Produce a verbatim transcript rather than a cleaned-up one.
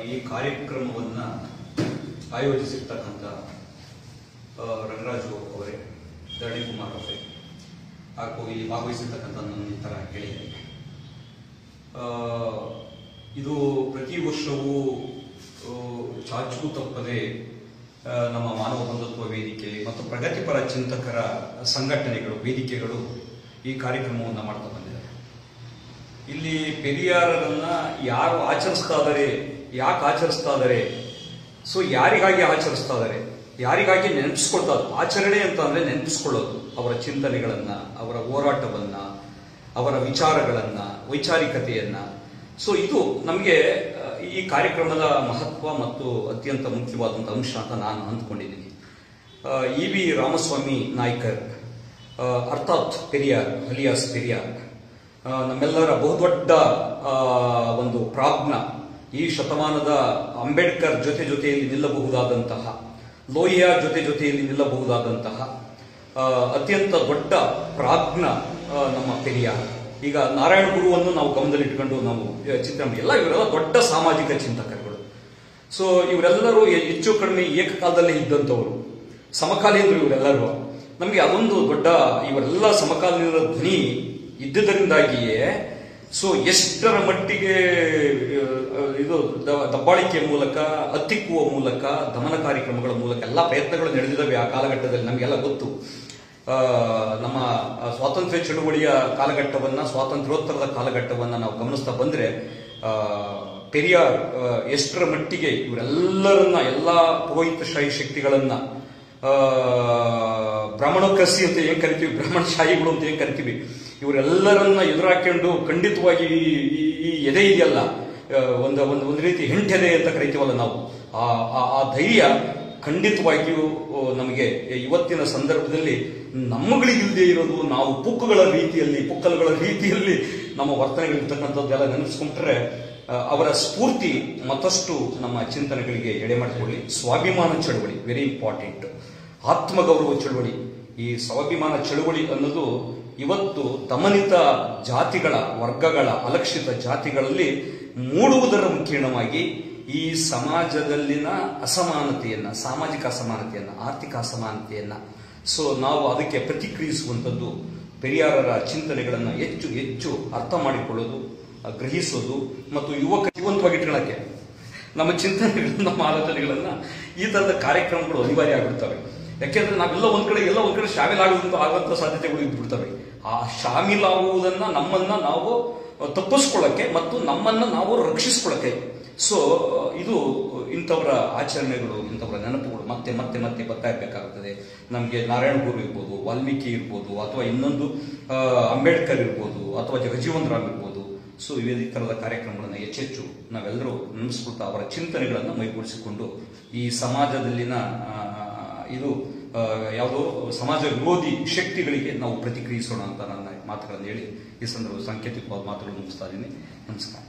ಈ ಕಾರ್ಯಕ್ರಮವನ್ನು ಆಯೋಜಿಸಿರ್ತಕ್ಕಂಥ ರಂಗರಾಜು ಅವರೇ, ಧರಣಿ ಕುಮಾರ್ ಅವರೇ ಹಾಗೂ ಈ ಭಾಗವಹಿಸಿರ್ತಕ್ಕಂಥ ನನ್ನ ಇತರ ಗೆಳೆಯರಿಗೆ, ಇದು ಪ್ರತಿ ವರ್ಷವೂ ಚಾಚು ತಪ್ಪದೆ ನಮ್ಮ ಮಾನವ ಬಂಧುತ್ವ ವೇದಿಕೆ ಮತ್ತು ಪ್ರಗತಿಪರ ಚಿಂತಕರ ಸಂಘಟನೆಗಳು, ವೇದಿಕೆಗಳು ಈ ಕಾರ್ಯಕ್ರಮವನ್ನು ಮಾಡ್ತಾ ಬಂದಿದ್ದಾರೆ. ಇಲ್ಲಿ ಪೆರಿಯಾರರನ್ನ ಯಾರು ಆಚರಿಸ್ತಾ ಇದ್ದಾರೆ, ಯಾಕೆ ಆಚರಿಸ್ತಾ ಇದ್ದಾರೆ, ಸೊ ಯಾರಿಗಾಗಿ ಆಚರಿಸ್ತಾ ಇದ್ದಾರೆ, ಯಾರಿಗಾಗಿ ನೆನಪಿಸ್ಕೊಳ್ತಾ, ಆಚರಣೆ ಅಂತ ಅಂದ್ರೆ ನೆನಪಿಸ್ಕೊಳ್ಳೋದು ಅವರ ಚಿಂತನೆಗಳನ್ನ, ಅವರ ಹೋರಾಟವನ್ನ, ಅವರ ವಿಚಾರಗಳನ್ನ, ವೈಚಾರಿಕತೆಯನ್ನ. ಸೊ ಇದು ನಮಗೆ ಈ ಕಾರ್ಯಕ್ರಮದ ಮಹತ್ವ ಮತ್ತು ಅತ್ಯಂತ ಮುಖ್ಯವಾದಂಥ ಅಂಶ ಅಂತ ನಾನು ಅಂದ್ಕೊಂಡಿದ್ದೀನಿ. ಇ ವಿ ರಾಮಸ್ವಾಮಿ ನಾಯ್ಕರ್ ಅರ್ಥಾತ್ ಪೆರಿಯಾರ್ ಅಲಿಯಾಸ್ ಪೆರಿಯಾರ್ ನಮ್ಮೆಲ್ಲರ ಬಹುದೊಡ್ಡ ಒಂದು ಪ್ರಾಜ್ಞ, ಈ ಶತಮಾನದ ಅಂಬೇಡ್ಕರ್ ಜೊತೆ ಜೊತೆಯಲ್ಲಿ ನಿಲ್ಲಬಹುದಾದಂತಹ, ಲೋಹಿಯಾ ಜೊತೆ ಜೊತೆಯಲ್ಲಿ ನಿಲ್ಲಬಹುದಾದಂತಹ ಅತ್ಯಂತ ದೊಡ್ಡ ಪ್ರಾಜ್ಞ ನಮ್ಮ ಪೆರಿಯಾರ್. ಈಗ ನಾರಾಯಣ ಗುರುವನ್ನು ನಾವು ಗಮನದಲ್ಲಿಟ್ಕೊಂಡು ನಾವು ಚಿಂತನೆ ಎಲ್ಲ ಇವರೆಲ್ಲ ದೊಡ್ಡ ಸಾಮಾಜಿಕ ಚಿಂತಕರುಗಳು. ಸೊ ಇವರೆಲ್ಲರೂ ಹೆಚ್ಚು ಕಡಿಮೆ ಏಕಕಾಲದಲ್ಲೇ ಇದ್ದಂಥವರು, ಸಮಕಾಲೀನರು ಇವರೆಲ್ಲರೂ. ನಮಗೆ ಅದೊಂದು ದೊಡ್ಡ, ಇವರೆಲ್ಲ ಸಮಕಾಲೀನರ ಧ್ವನಿ ಇದ್ದುದರಿಂದಾಗಿಯೇ ಸೊ ಎಷ್ಟರ ಮಟ್ಟಿಗೆ ಇದು ದಬ್ಬಾಳಿಕೆ ಮೂಲಕ, ಹತ್ತಿಕ್ಕುವ ಮೂಲಕ, ದಮನ ಕಾರ್ಯಕ್ರಮಗಳ ಮೂಲಕ ಎಲ್ಲ ಪ್ರಯತ್ನಗಳು ನಡೆದಿದ್ದಾವೆ ಆ ಕಾಲಘಟ್ಟದಲ್ಲಿ. ನಮಗೆಲ್ಲ ಗೊತ್ತು. ನಮ್ಮ ಸ್ವಾತಂತ್ರ್ಯ ಚಳುವಳಿಯ ಕಾಲಘಟ್ಟವನ್ನ, ಸ್ವಾತಂತ್ರ್ಯೋತ್ತರದ ಕಾಲಘಟ್ಟವನ್ನ ನಾವು ಗಮನಿಸ್ತಾ ಬಂದ್ರೆ ಪೆರಿಯಾರ್ ಎಷ್ಟರ ಮಟ್ಟಿಗೆ ಇವರೆಲ್ಲರನ್ನ, ಎಲ್ಲ ಪುರೋಹಿತಶಾಹಿ ಶಕ್ತಿಗಳನ್ನ, ಬ್ರಾಹ್ಮಣೋಕ್ರಸಿ ಅಂತ ಏನ್ ಕರಿತೀವಿ, ಬ್ರಾಹ್ಮಣಶಾಹಿಗಳು ಅಂತ ಏನ್ ಕರಿತೀವಿ, ಇವರೆಲ್ಲರನ್ನ ಎದುರಾಕೊಂಡು ಖಂಡಿತವಾಗಿ ಈ ಎದೆ ಇದೆಯಲ್ಲ, ಒಂದು ಒಂದು ಒಂದು ರೀತಿ ಹೆಂಟೆದೆ ಅಂತ ಕರಿತೀವಲ್ಲ ನಾವು, ಆ ಧೈರ್ಯ ಖಂಡಿತವಾಗಿಯೂ ನಮಗೆ ಇವತ್ತಿನ ಸಂದರ್ಭದಲ್ಲಿ ನಮ್ಮಗಳಿಗಿಲ್ಲದೆ ಇರೋದು, ನಾವು ಪುಕ್ಕಗಳ ರೀತಿಯಲ್ಲಿ, ಪುಕ್ಕಲುಗಳ ರೀತಿಯಲ್ಲಿ ನಮ್ಮ ವರ್ತನೆಗಳಿರ್ತಕ್ಕಂಥದ್ದೆಲ್ಲ ನೆನಪಿಸ್ಕೊಂಡ್ರೆ ಅವರ ಸ್ಫೂರ್ತಿ ಮತ್ತಷ್ಟು ನಮ್ಮ ಚಿಂತನೆಗಳಿಗೆ ಎಡೆ ಮಾಡಿಕೊಳ್ಳಿ. ಸ್ವಾಭಿಮಾನ ಚಳವಳಿ ವೆರಿ ಇಂಪಾರ್ಟೆಂಟ್, ಆತ್ಮಗೌರವ ಚಳವಳಿ. ಈ ಸ್ವಾಭಿಮಾನ ಚಳವಳಿ ಅನ್ನೋದು ಇವತ್ತು ದಮನಿತ ಜಾತಿಗಳ, ವರ್ಗಗಳ, ಅಲಕ್ಷಿತ ಜಾತಿಗಳಲ್ಲಿ ಮೂಡುವುದರ ಮುಖೇಣವಾಗಿ ಈ ಸಮಾಜದಲ್ಲಿನ ಅಸಮಾನತೆಯನ್ನ, ಸಾಮಾಜಿಕ ಅಸಮಾನತೆಯನ್ನ, ಆರ್ಥಿಕ ಅಸಮಾನತೆಯನ್ನ, ಸೊ ನಾವು ಅದಕ್ಕೆ ಪ್ರತಿಕ್ರಿಯಿಸುವಂಥದ್ದು, ಪೆರಿಯಾರರ ಚಿಂತನೆಗಳನ್ನು ಹೆಚ್ಚು ಹೆಚ್ಚು ಅರ್ಥ ಮಾಡಿಕೊಳ್ಳೋದು, ಗ್ರಹಿಸೋದು ಮತ್ತು ಯುವಕ ಜೀವಂತವಾಗಿಟ್ಕೊಳ್ಳಕ್ಕೆ ನಮ್ಮ ಚಿಂತನೆಗಳನ್ನ, ನಮ್ಮ ಆಲೋಚನೆಗಳನ್ನ ಈ ತರದ ಕಾರ್ಯಕ್ರಮಗಳು ಅನಿವಾರ್ಯ ಆಗಿಬಿಡ್ತವೆ. ಯಾಕೆಂದ್ರೆ ನಾವೆಲ್ಲ ಒಂದ್ ಕಡೆ ಎಲ್ಲ ಒಂದ್ ಕಡೆ ಶಾಮೀಲಾಗುವಂತ ಆಗುವಂತ ಸಾಧ್ಯತೆಗಳು ಇದ್ಬಿಡ್ತವೆ. ಆ ಶಾಮೀಲಾಗುವುದನ್ನ, ನಮ್ಮನ್ನ ನಾವು ತಪ್ಪಿಸ್ಕೊಳ್ಳಕ್ಕೆ ಮತ್ತು ನಮ್ಮನ್ನ ನಾವು ರಕ್ಷಿಸ್ಕೊಳ್ಳಕ್ಕೆ. ಸೊ ಇದು ಇಂಥವರ ಆಚರಣೆಗಳು, ಇಂಥವರ ನೆನಪುಗಳು ಮತ್ತೆ ಮತ್ತೆ ಮತ್ತೆ ಬರ್ತಾ ಇರಬೇಕಾಗುತ್ತದೆ. ನಮಗೆ ನಾರಾಯಣ ಗುರು ಇರ್ಬೋದು, ವಾಲ್ಮೀಕಿ ಇರ್ಬೋದು, ಅಥವಾ ಇನ್ನೊಂದು ಅಂಬೇಡ್ಕರ್ ಇರ್ಬೋದು, ಅಥವಾ ಜಗಜೀವನ್ ರಾಮ್ ಇರ್ಬೋದು. ಸೊ ಇದೇ ತರದ ಕಾರ್ಯಕ್ರಮಗಳನ್ನು ಹೆಚ್ಚೆಚ್ಚು ನಾವೆಲ್ಲರೂ ನೆನೆಸ್ಕೊಳ್ತಾ ಅವರ ಚಿಂತನೆಗಳನ್ನು ಮೈಗೂಡಿಸಿಕೊಂಡು ಈ ಸಮಾಜದಲ್ಲಿನ ಇದು ಯಾವುದೋ ಸಮಾಜ ವಿರೋಧಿ ಶಕ್ತಿಗಳಿಗೆ ನಾವು ಪ್ರತಿಕ್ರಿಯಿಸೋಣ ಅಂತ ನನ್ನ ಮಾತುಗಳನ್ನು ಹೇಳಿ ಈ ಸಂದರ್ಭ ಸಾಂಕೇತಿಕವಾದ ಮಾತುಗಳನ್ನು ಮುಗಿಸ್ತಾ ಇದ್ದೀನಿ. ನಮಸ್ಕಾರ.